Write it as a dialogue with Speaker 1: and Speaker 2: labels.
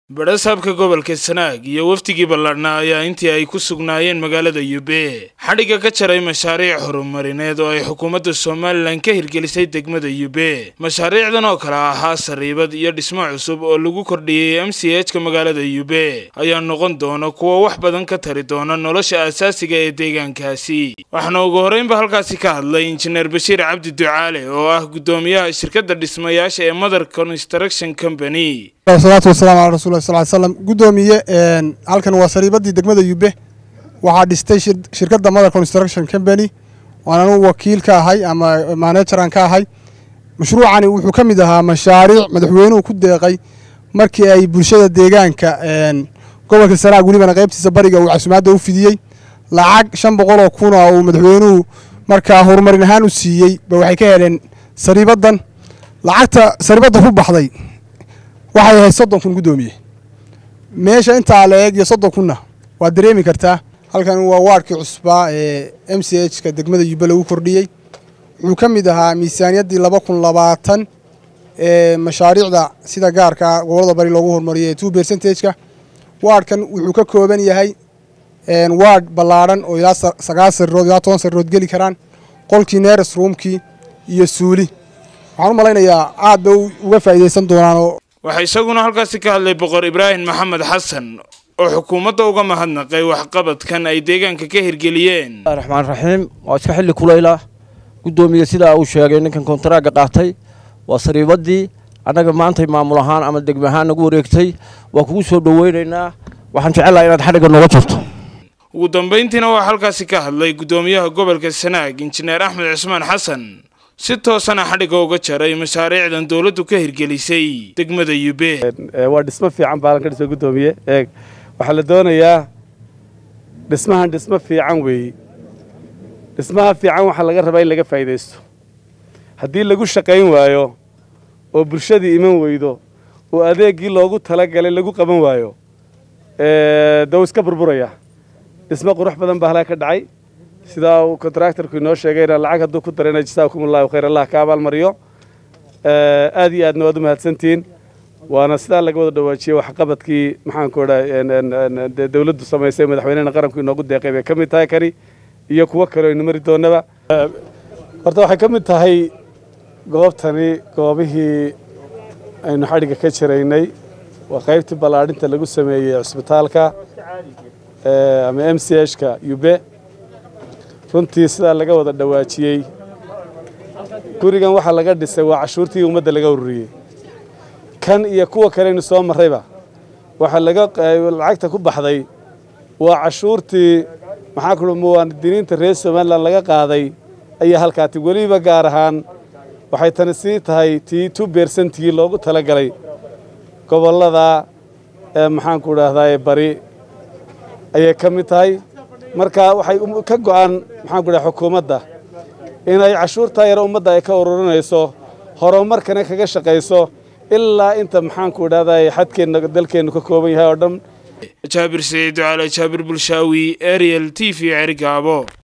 Speaker 1: Badhasaabka gobolka Sanaag iyo waftigii ballaadhnaa ayaa intii ay ku sugnaayeen magaalada Yube xadhiga ka jaray mashaariic horumarineed oo ay xukuumadda Soomaaliland ka hirgelisay degmada Yube. Mashaariicdan oo kala ahaa sariibad iyo dhismo cusub oo lagu kordhiyay MCH-ka magaalada Yube ayaa noqon doona kuwa wax badan ka tari doona nolosha aasaasiga ee deegaankaasi. Waxaana ugu horeynba halkaasi ka hadlay Injineer Bashiir Cabdi Ducaale oo ah gudoomiyaha shirkadda dhismayaasha ee Mother Construction Company.
Speaker 2: والصلاة والسلام على رسول الله صلى الله عليه وسلم قدومية halkan waa sariibadii degmada Yube waxaa dhistay shirkadda Mother Construction Company waana wakiil ka ahay ama manager ka ahay mashruucani wuxuu ka mid ahaa mashaariic madaxweynuhu ku deeqay markii ay bulshada deegaanka gobolka Sanaag waliba qaybtiisa bariga uu casuumaadda u fidiyay lacag 500 oo kun oo madaxweynuhu markaa horumarin ahaan u siiyay waxay ka heleen sariibadan lacagta sariibada ku baxday waxay ahayd 30 kun gudoomiye meesha inta la eeg iyo 30 kunna waa dareemi kartaa halkan waa waarkii cusbaa ee MCH-ka degmada Yube lagu kordhiyay wuxuu ka mid ahaa miisaaniyadii 2020 ee mashaariicda sida gaarka gobolada bari loogu horumariyay 2%-ka waarkan wuxuu ka kooban yahay waard ballaaran oo ilaa 9 sariirood ilaa 10 sariirood geli karaan qolkii nurse roomkii iyo suuli waxaan u malaynayaa aad bay uga faa'iideysan doonaan
Speaker 1: waxay isaguna halkaasi ka hadlay boqor Ibrahim Maxamed Xasan oo xukuumadda uga mahadnaqay waxqabadkan ay deegaanka ka hirgeliyeen.
Speaker 3: Raxmaan Raxiim waa iska xilli kulayla gudoomiye sida uu sheegay ninkan kontaraaga qaatay waa sariibadii anaga maanta maamul ahaan ama degmo ahaan nagu wareegtay waa kugu soo dhaweynaynaa waxaan jecelahay inaad xadhiga nooga jirto.
Speaker 1: ugu dambeyntiina waa halkaasi ka hadlay gudoomiyaha gobolka Sanaag Injineer Axmed Cismaan Xasan si toosana xadhiga uga jaray mashaariicdan dawladdu ka hirgelisay degmada Yube.
Speaker 4: waa dhismo fiican baalan ka dhisay gudoomiye waxa la doonayaa dhismo fiican weey dhismaha fiican waxa laga rabaa in laga faa'iideysto haddii lagu shaqayn waayo oo bulshadii iman weydo oo adeegii loogu talagalay lagu qaban waayo daw iska burburaya dhismo qurux badan baa halka ka dhacay sida uu contractor-ku inoo sheegayna lacag hadduu ku dareena jazaakumullahu khayr Allah ka abaal mariyo aad iyo aadna waad u mahadsantiin waana sida laga wada dhawaajiyay wax qabadkii maxaan ku dhahay dawladdu samaysay madaxweynaha qaranku inoogu deeqay bay kamid tahay kari iyo kuwa kale oo mari doonaba horta waxay kamid tahay goobtani goobihii aynu xadhiga ka jiraynay waa qaybtii balaadhinta lagu sameeyay isbitaalka ama MCH-ka Yube runtii sida laga wada dhawaajiyay gurigan waxa laga dhisay waa cashuurtii ummadda laga ururiyay kan iyo kuwa kale inuu soo marayba waxa lacagta ku baxday waa cashuurtii maxaa ku muwaadiniinta reer Soomaaliland laga qaaday ayaa halkaati waliba gaar ahaan waxay tan sii tahay 2% loogu talagalay gobolada maxaan ku raahdaa bari ayay kamid tahay marka waxay ka go'an maxaan ku dhahay xukuumadda inay cashuurta yar ummadda ay ka ururinayso horumarkana kaga shaqeyso ilaa inta maxaan ku dhahday xadkeena dalkeenu ka kooban yahay oo dhan.
Speaker 1: Jaabir Saciid Ducaale Jaabir Bulshaawi Ariel TV Cerigabo.